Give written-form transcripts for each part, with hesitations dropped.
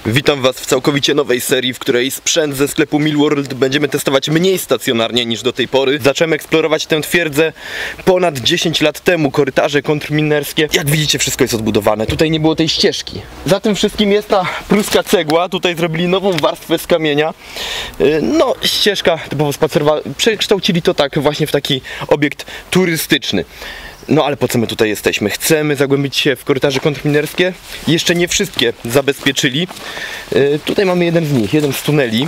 Witam Was w całkowicie nowej serii, w której sprzęt ze sklepu Milworld będziemy testować mniej stacjonarnie niż do tej pory. Zacząłem eksplorować tę twierdzę ponad 10 lat temu, korytarze kontrminerskie. Jak widzicie, wszystko jest odbudowane. Tutaj nie było tej ścieżki. Za tym wszystkim jest ta pruska cegła. Tutaj zrobili nową warstwę z kamienia. No, ścieżka typowo spacerowa. Przekształcili to tak właśnie w taki obiekt turystyczny. No ale po co my tutaj jesteśmy? Chcemy zagłębić się w korytarze kontrminerskie. Jeszcze nie wszystkie zabezpieczyli. Tutaj mamy jeden z nich, jeden z tuneli.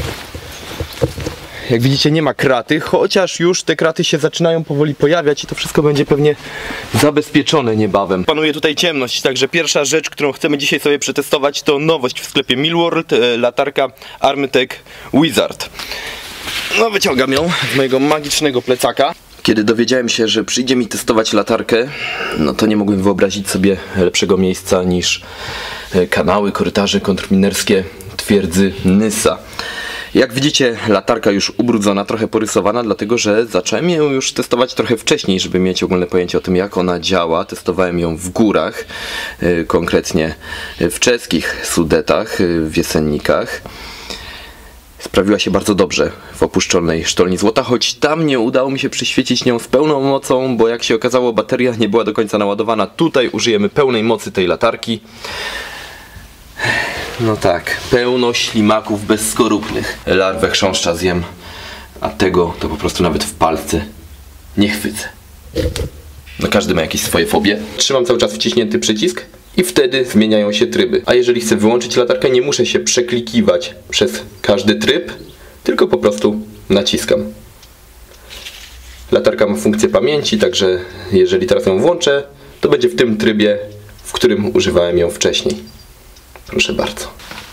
Jak widzicie, nie ma kraty, chociaż już te kraty się zaczynają powoli pojawiać i to wszystko będzie pewnie zabezpieczone niebawem. Panuje tutaj ciemność, także pierwsza rzecz, którą chcemy dzisiaj sobie przetestować, to nowość w sklepie Milworld, latarka Armtec Wizard. No, wyciągam ją z mojego magicznego plecaka. Kiedy dowiedziałem się, że przyjdzie mi testować latarkę, no to nie mogłem wyobrazić sobie lepszego miejsca niż kanały, korytarze kontrminerskie twierdzy Nysa. Jak widzicie, latarka już ubrudzona, trochę porysowana, dlatego że zacząłem ją już testować trochę wcześniej, żeby mieć ogólne pojęcie o tym, jak ona działa. Testowałem ją w górach, konkretnie w czeskich Sudetach, w Jesennikach. Sprawiła się bardzo dobrze w opuszczonej sztolni złota, choć tam nie udało mi się przyświecić nią z pełną mocą, bo jak się okazało, bateria nie była do końca naładowana. Tutaj użyjemy pełnej mocy tej latarki. No tak, pełno ślimaków bezskorupnych. Larwę chrząszcza zjem, a tego to po prostu nawet w palce nie chwycę. No każdy ma jakieś swoje fobie. Trzymam cały czas wciśnięty przycisk i wtedy zmieniają się tryby. A jeżeli chcę wyłączyć latarkę, nie muszę się przeklikiwać przez każdy tryb, tylko po prostu naciskam. Latarka ma funkcję pamięci, także jeżeli teraz ją włączę, to będzie w tym trybie, w którym używałem ją wcześniej. Proszę bardzo.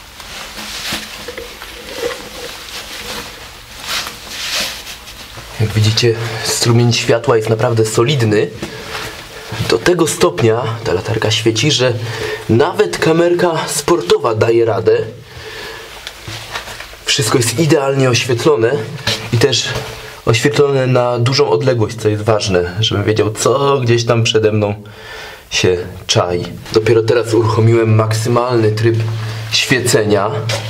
Jak widzicie, strumień światła jest naprawdę solidny. Do tego stopnia ta latarka świeci, że nawet kamerka sportowa daje radę. Wszystko jest idealnie oświetlone i też oświetlone na dużą odległość, co jest ważne, żebym wiedział, co gdzieś tam przede mną się czai. Dopiero teraz uruchomiłem maksymalny tryb świecenia.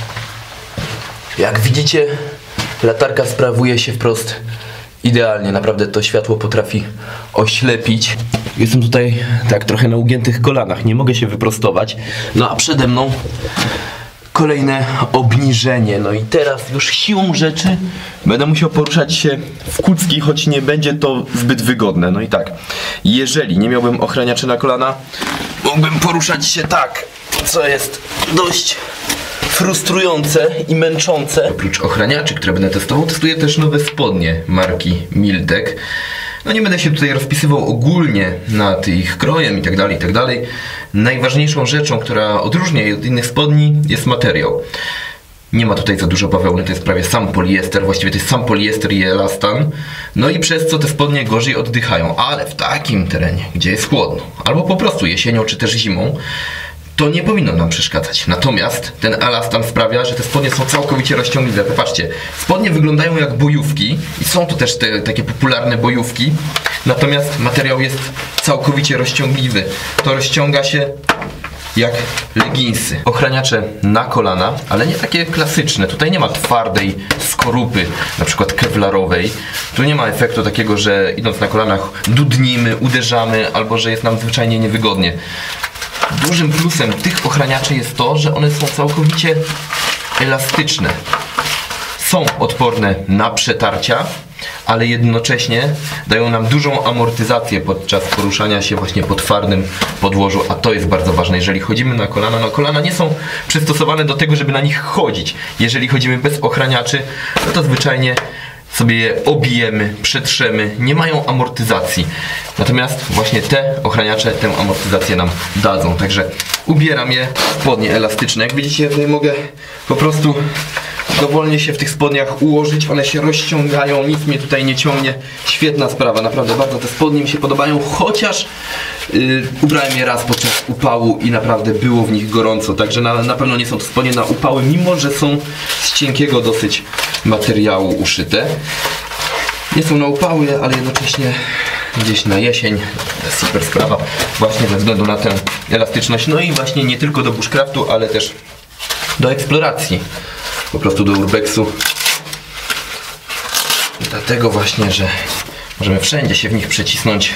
Jak widzicie, latarka sprawuje się wprost idealnie. Naprawdę to światło potrafi oślepić. Jestem tutaj tak trochę na ugiętych kolanach, nie mogę się wyprostować. No a przede mną kolejne obniżenie. No i teraz już siłą rzeczy będę musiał poruszać się w kucki, choć nie będzie to zbyt wygodne. No i tak, jeżeli nie miałbym ochraniaczy na kolana, mógłbym poruszać się tak, co jest dość frustrujące i męczące. Oprócz ochraniaczy, które będę testował, testuję też nowe spodnie marki Miltec. No nie będę się tutaj rozpisywał ogólnie nad ich krojem i tak dalej. Najważniejszą rzeczą, która odróżnia je od innych spodni, jest materiał. Nie ma tutaj za dużo bawełny, to jest prawie sam poliester, właściwie to jest sam poliester i elastan. No i przez co te spodnie gorzej oddychają, ale w takim terenie, gdzie jest chłodno, albo po prostu jesienią czy też zimą, to nie powinno nam przeszkadzać. Natomiast ten elastan sprawia, że te spodnie są całkowicie rozciągliwe. Popatrzcie, spodnie wyglądają jak bojówki i są to też te takie popularne bojówki. Natomiast materiał jest całkowicie rozciągliwy. To rozciąga się jak leginsy. Ochraniacze na kolana, ale nie takie klasyczne. Tutaj nie ma twardej skorupy, na przykład kevlarowej. Tu nie ma efektu takiego, że idąc na kolanach dudnimy, uderzamy, albo że jest nam zwyczajnie niewygodnie. Dużym plusem tych ochraniaczy jest to, że one są całkowicie elastyczne. Są odporne na przetarcia, ale jednocześnie dają nam dużą amortyzację podczas poruszania się właśnie po twardym podłożu, a to jest bardzo ważne. Jeżeli chodzimy na kolana, no kolana nie są przystosowane do tego, żeby na nich chodzić. Jeżeli chodzimy bez ochraniaczy, no to zwyczajnie sobie je obijemy, przetrzemy, nie mają amortyzacji. Natomiast właśnie te ochraniacze tę amortyzację nam dadzą. Także ubieram je w spodnie elastyczne. Jak widzicie, ja tutaj mogę po prostu dowolnie się w tych spodniach ułożyć. One się rozciągają, nic mnie tutaj nie ciągnie. Świetna sprawa, naprawdę bardzo te spodnie mi się podobają, chociaż ubrałem je raz podczas upału i naprawdę było w nich gorąco. Także na pewno nie są to spodnie na upały, mimo że są z cienkiego dosyć materiału uszyte. Nie są na upały, ale jednocześnie gdzieś na jesień. To jest super sprawa, właśnie ze względu na tę elastyczność. No i właśnie nie tylko do bushcraftu, ale też do eksploracji. Po prostu do urbexu. Dlatego właśnie, że możemy wszędzie się w nich przecisnąć.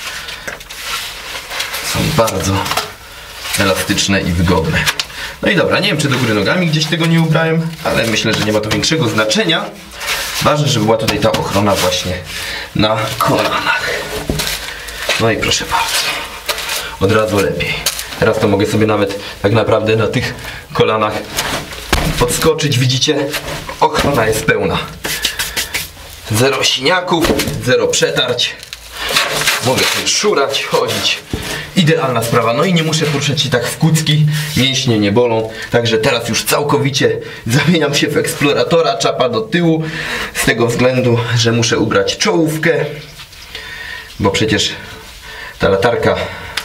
Są bardzo elastyczne i wygodne. No i dobra, nie wiem czy do góry nogami gdzieś tego nie ubrałem, ale myślę, że nie ma to większego znaczenia. Ważne, żeby była tutaj ta ochrona właśnie na kolanach. No i proszę bardzo, od razu lepiej. Teraz to mogę sobie nawet tak naprawdę na tych kolanach podskoczyć. Widzicie? Ochrona jest pełna. Zero siniaków, zero przetarć. Mogę sobie szurać, chodzić. Idealna sprawa. No i nie muszę poruszać się tak w kucki. Mięśnie nie bolą. Także teraz już całkowicie zamieniam się w eksploratora. Czapa do tyłu. Z tego względu, że muszę ubrać czołówkę. Bo przecież ta latarka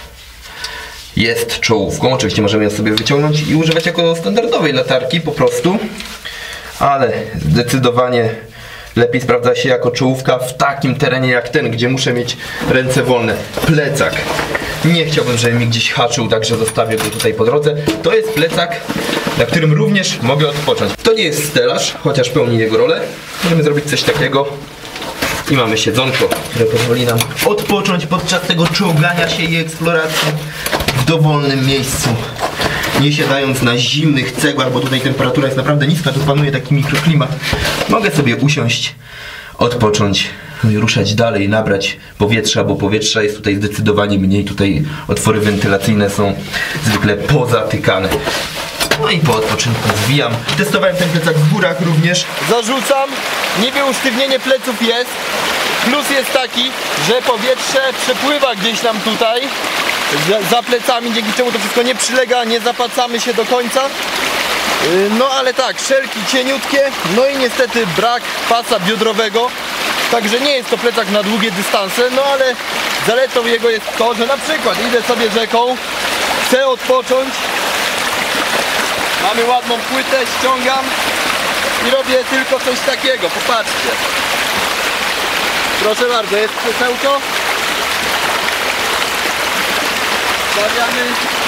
jest czołówką. Oczywiście możemy ją sobie wyciągnąć i używać jako standardowej latarki po prostu. Ale zdecydowanie lepiej sprawdza się jako czołówka w takim terenie jak ten, gdzie muszę mieć ręce wolne. Plecak. Nie chciałbym, żeby mi gdzieś haczył, także zostawię go tutaj po drodze. To jest plecak, na którym również mogę odpocząć. To nie jest stelaż, chociaż pełni jego rolę. Możemy zrobić coś takiego. I mamy siedzonko, które pozwoli nam odpocząć podczas tego czołgania się i eksploracji w dowolnym miejscu. Nie siadając na zimnych cegłach, bo tutaj temperatura jest naprawdę niska, tu panuje taki mikroklimat. Mogę sobie usiąść, odpocząć, no i ruszać dalej, nabrać powietrza, bo powietrza jest tutaj zdecydowanie mniej. Tutaj otwory wentylacyjne są zwykle pozatykane. No i po odpoczynku zwijam. Testowałem ten plecak w górach również. Zarzucam, niby usztywnienie pleców jest. Plus jest taki, że powietrze przepływa gdzieś tam tutaj za plecami, dzięki czemu to wszystko nie przylega, nie zapacamy się do końca. No ale tak, szelki cieniutkie, no i niestety brak pasa biodrowego. Także nie jest to plecak na długie dystanse, no ale zaletą jego jest to, że na przykład idę sobie rzeką, chcę odpocząć. Mamy ładną płytę, ściągam i robię tylko coś takiego, popatrzcie. Proszę bardzo, jest krzesełko. Stawiamy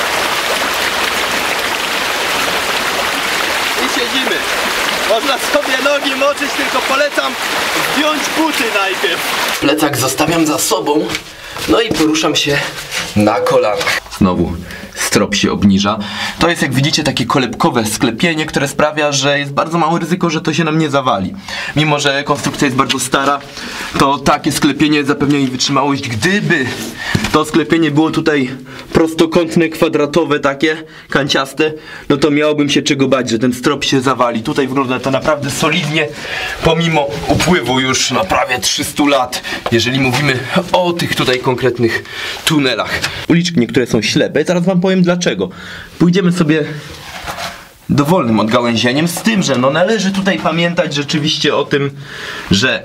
i siedzimy. Można sobie nogi moczyć, tylko polecam zdjąć buty najpierw. Plecak zostawiam za sobą, no i poruszam się na kolanach. Znowu strop się obniża. To jest, jak widzicie, takie kolebkowe sklepienie, które sprawia, że jest bardzo małe ryzyko, że to się nam nie zawali. Mimo że konstrukcja jest bardzo stara, to takie sklepienie zapewnia jej wytrzymałość. Gdyby to sklepienie było tutaj prostokątne, kwadratowe, takie kanciaste, no to miałbym się czego bać, że ten strop się zawali. Tutaj wygląda to naprawdę solidnie, pomimo upływu już na prawie 300 lat, jeżeli mówimy o tych tutaj konkretnych tunelach. Uliczki niektóre są ślepe, zaraz wam powiem dlaczego. Pójdziemy sobie dowolnym odgałęzieniem, z tym, że no należy tutaj pamiętać rzeczywiście o tym, że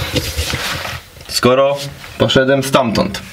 skoro poszedłem stamtąd,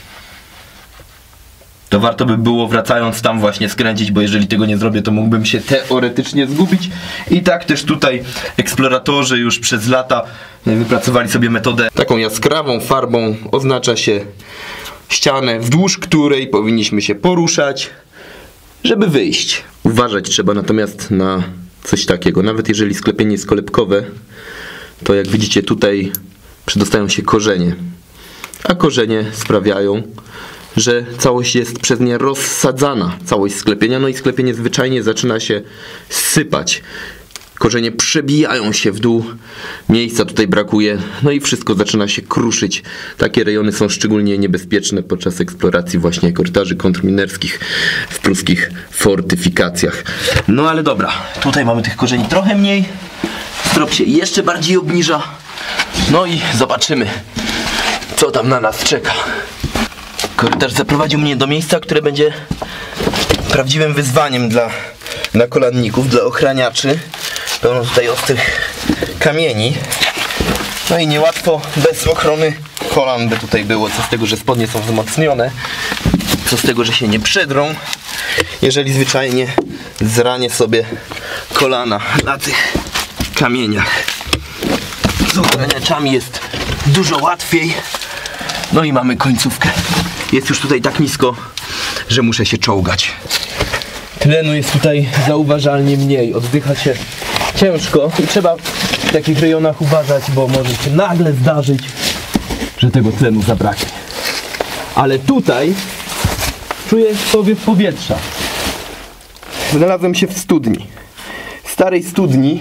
to warto by było, wracając tam, właśnie skręcić, bo jeżeli tego nie zrobię, to mógłbym się teoretycznie zgubić. I tak też tutaj eksploratorzy już przez lata wypracowali sobie metodę. Taką jaskrawą farbą oznacza się ścianę, wzdłuż której powinniśmy się poruszać, żeby wyjść. Uważać trzeba natomiast na coś takiego. Nawet jeżeli sklepienie jest kolebkowe, to jak widzicie tutaj przedostają się korzenie. A korzenie sprawiają, że całość jest przez nie rozsadzana, całość sklepienia, no i sklepienie zwyczajnie zaczyna się sypać. Korzenie przebijają się w dół, miejsca tutaj brakuje, no i wszystko zaczyna się kruszyć. Takie rejony są szczególnie niebezpieczne podczas eksploracji właśnie korytarzy kontrminerskich w pruskich fortyfikacjach. No ale dobra, tutaj mamy tych korzeni trochę mniej, strop się jeszcze bardziej obniża, no i zobaczymy, co tam na nas czeka. Korytarz zaprowadził mnie do miejsca, które będzie prawdziwym wyzwaniem dla nakolanników, dla ochraniaczy. Pełno tutaj ostrych kamieni. No i niełatwo bez ochrony kolan by tutaj było. Co z tego, że spodnie są wzmocnione. Co z tego, że się nie przedrą. Jeżeli zwyczajnie zranię sobie kolana na tych kamieniach. Z ochraniaczami jest dużo łatwiej. No i mamy końcówkę. Jest już tutaj tak nisko, że muszę się czołgać. Tlenu jest tutaj zauważalnie mniej, oddycha się ciężko i trzeba w takich rejonach uważać, bo może się nagle zdarzyć, że tego tlenu zabraknie. Ale tutaj czuję powiew powietrza. Znalazłem się w studni. Starej studni,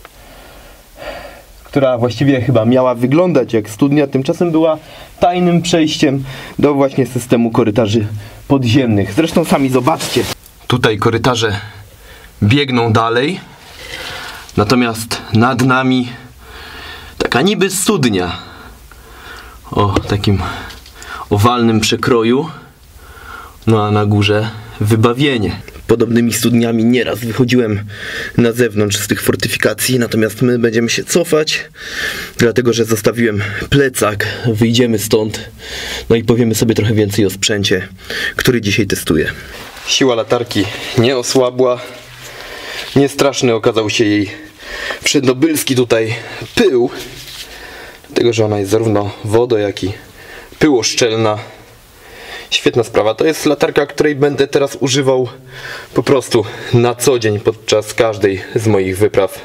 która właściwie chyba miała wyglądać jak studnia, tymczasem była tajnym przejściem do właśnie systemu korytarzy podziemnych. Zresztą sami zobaczcie. Tutaj korytarze biegną dalej, natomiast nad nami taka niby studnia o takim owalnym przekroju, no a na górze wybawienie. Podobnymi studniami nieraz wychodziłem na zewnątrz z tych fortyfikacji, natomiast my będziemy się cofać, dlatego że zostawiłem plecak, wyjdziemy stąd, no i powiemy sobie trochę więcej o sprzęcie, który dzisiaj testuję. Siła latarki nie osłabła, niestraszny okazał się jej przednobylski tutaj pył, dlatego że ona jest zarówno wodo, jak i pyłoszczelna. Świetna sprawa. To jest latarka, której będę teraz używał po prostu na co dzień podczas każdej z moich wypraw.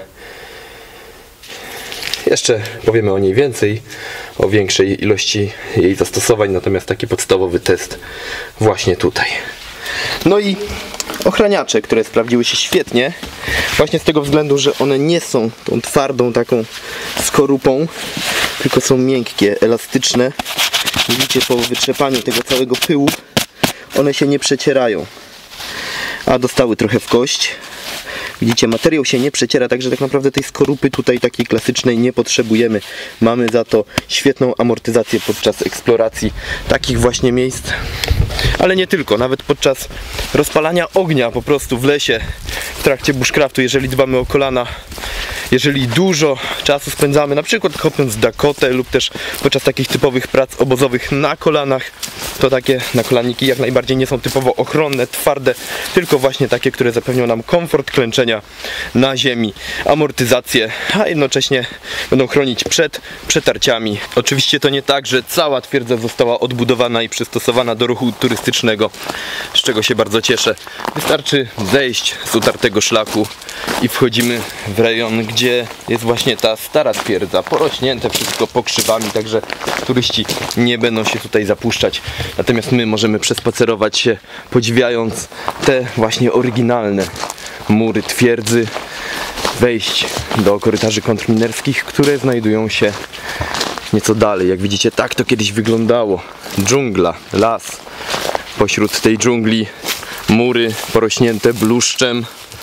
Jeszcze powiemy o niej więcej, o większej ilości jej zastosowań, natomiast taki podstawowy test właśnie tutaj. No i ochraniacze, które sprawdziły się świetnie, właśnie z tego względu, że one nie są tą twardą taką skorupą, tylko są miękkie, elastyczne. Widzicie, po wytrzepaniu tego całego pyłu one się nie przecierają, a dostały trochę w kość. Widzicie, materiał się nie przeciera, także tak naprawdę tej skorupy tutaj takiej klasycznej nie potrzebujemy. Mamy za to świetną amortyzację podczas eksploracji takich właśnie miejsc, ale nie tylko, nawet podczas rozpalania ognia po prostu w lesie, w trakcie bushcraftu, jeżeli dbamy o kolana, jeżeli dużo czasu spędzamy na przykład kopiąc Dakotę lub też podczas takich typowych prac obozowych na kolanach, to takie nakolaniki jak najbardziej nie są typowo ochronne, twarde, tylko właśnie takie, które zapewnią nam komfort klęczenia na ziemi, amortyzację, a jednocześnie będą chronić przed przetarciami. Oczywiście to nie tak, że cała twierdza została odbudowana i przystosowana do ruchu turystycznego, z czego się bardzo cieszę. Wystarczy zejść z utartego szlaku i wchodzimy w rejon, gdzie jest właśnie ta stara twierdza, porośnięte wszystko pokrzywami, także turyści nie będą się tutaj zapuszczać. Natomiast my możemy przespacerować się, podziwiając te właśnie oryginalne mury twierdzy, wejść do korytarzy kontrminerskich, które znajdują się nieco dalej. Jak widzicie, tak to kiedyś wyglądało. Dżungla, las, pośród tej dżungli mury porośnięte bluszczem.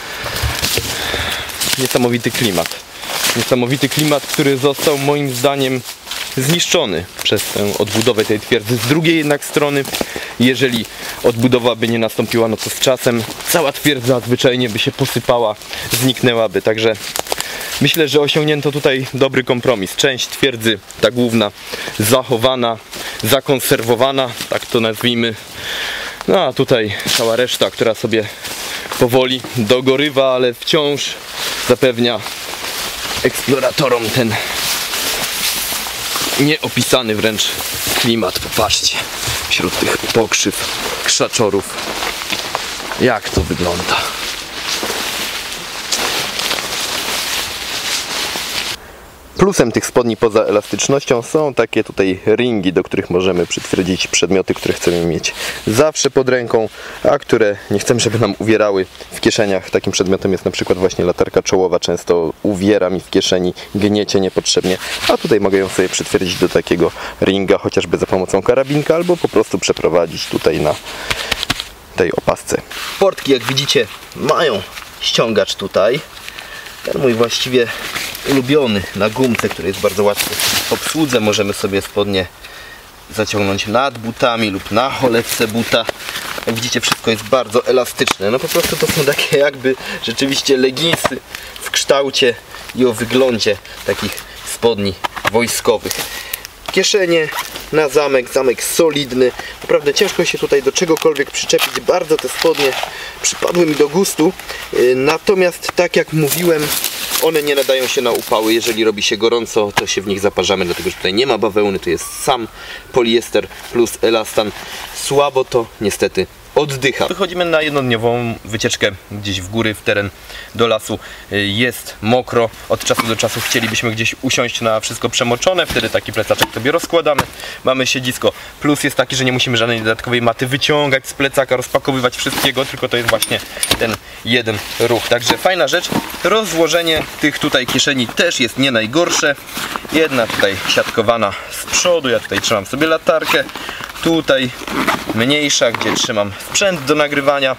Niesamowity klimat. Niesamowity klimat, który został moim zdaniem zniszczony przez tę odbudowę tej twierdzy. Z drugiej jednak strony, jeżeli odbudowa by nie nastąpiła, no to z czasem cała twierdza zwyczajnie by się posypała, zniknęłaby. Także myślę, że osiągnięto tutaj dobry kompromis. Część twierdzy, ta główna, zachowana, zakonserwowana, tak to nazwijmy. No a tutaj cała reszta, która sobie powoli dogorywa, ale wciąż zapewnia eksploratorom ten nieopisany wręcz klimat. Popatrzcie, wśród tych pokrzyw, krzaczorów, jak to wygląda. Plusem tych spodni poza elastycznością są takie tutaj ringi, do których możemy przytwierdzić przedmioty, które chcemy mieć zawsze pod ręką, a które nie chcemy, żeby nam uwierały w kieszeniach. Takim przedmiotem jest na przykład właśnie latarka czołowa, często uwiera mi w kieszeni, gniecie niepotrzebnie, a tutaj mogę ją sobie przytwierdzić do takiego ringa, chociażby za pomocą karabinka, albo po prostu przeprowadzić tutaj na tej opasce. Portki, jak widzicie, mają ściągacz tutaj. Ten mój właściwie ulubiony na gumce, który jest bardzo łatwy w obsłudze. Możemy sobie spodnie zaciągnąć nad butami lub na cholewce buta. Jak widzicie, wszystko jest bardzo elastyczne. No po prostu to są takie jakby rzeczywiście leginsy w kształcie i o wyglądzie takich spodni wojskowych. Kieszenie na zamek, zamek solidny. Naprawdę ciężko się tutaj do czegokolwiek przyczepić. Bardzo te spodnie przypadły mi do gustu. Natomiast tak jak mówiłem, one nie nadają się na upały. Jeżeli robi się gorąco, to się w nich zaparzamy, dlatego że tutaj nie ma bawełny, to jest sam poliester plus elastan. Słabo to niestety oddycha. Wychodzimy na jednodniową wycieczkę gdzieś w góry, w teren do lasu. Jest mokro, od czasu do czasu chcielibyśmy gdzieś usiąść na wszystko przemoczone, wtedy taki plecaczek sobie rozkładamy. Mamy siedzisko. Plus jest taki, że nie musimy żadnej dodatkowej maty wyciągać z plecaka, rozpakowywać wszystkiego, tylko to jest właśnie ten jeden ruch. Także fajna rzecz. Rozłożenie tych tutaj kieszeni też jest nie najgorsze. Jedna tutaj siatkowana z przodu, ja tutaj trzymam sobie latarkę. Tutaj mniejsza, gdzie trzymam sprzęt do nagrywania.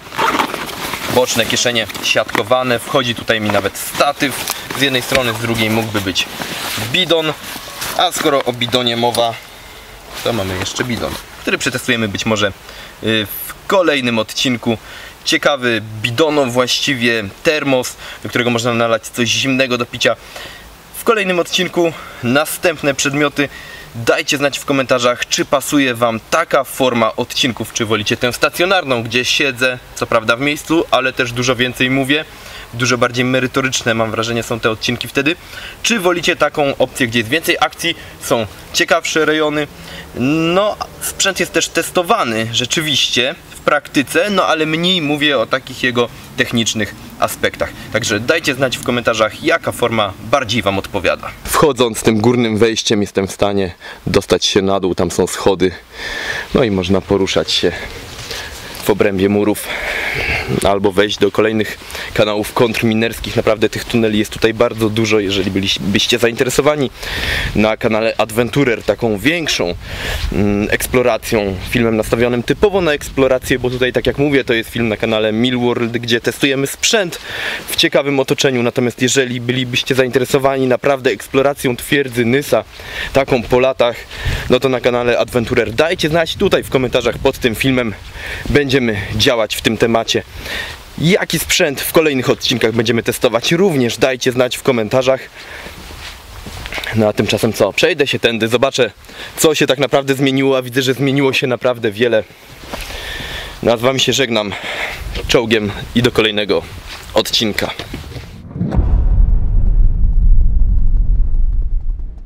Boczne kieszenie siatkowane, wchodzi tutaj mi nawet statyw. Z jednej strony, z drugiej mógłby być bidon. A skoro o bidonie mowa, to mamy jeszcze bidon, który przetestujemy być może w kolejnym odcinku. Ciekawy bidono, właściwie termos, do którego można nalać coś zimnego do picia. W kolejnym odcinku następne przedmioty. Dajcie znać w komentarzach, czy pasuje wam taka forma odcinków, czy wolicie tę stacjonarną, gdzie siedzę, co prawda w miejscu, ale też dużo więcej mówię. Dużo bardziej merytoryczne, mam wrażenie, są te odcinki wtedy. Czy wolicie taką opcję, gdzie jest więcej akcji, są ciekawsze rejony. No, sprzęt jest też testowany rzeczywiście w praktyce, no ale mniej mówię o takich jego technicznych aspektach. Także dajcie znać w komentarzach, jaka forma bardziej wam odpowiada. Wchodząc tym górnym wejściem jestem w stanie dostać się na dół, tam są schody. No i można poruszać się w obrębie murów albo wejść do kolejnych kanałów kontrminerskich. Naprawdę tych tuneli jest tutaj bardzo dużo. Jeżeli byliście zainteresowani na kanale Adventurer taką większą eksploracją, filmem nastawionym typowo na eksplorację, bo tutaj, tak jak mówię, to jest film na kanale Millworld, gdzie testujemy sprzęt w ciekawym otoczeniu. Natomiast jeżeli bylibyście zainteresowani naprawdę eksploracją twierdzy Nysa, taką po latach, no to na kanale Adventurer dajcie znać tutaj w komentarzach pod tym filmem. Będziemy działać w tym temacie. Jaki sprzęt w kolejnych odcinkach będziemy testować, również dajcie znać w komentarzach. No a tymczasem co? Przejdę się tędy, zobaczę, co się tak naprawdę zmieniło, a widzę, że zmieniło się naprawdę wiele. No a z wami się żegnam czołgiem i do kolejnego odcinka.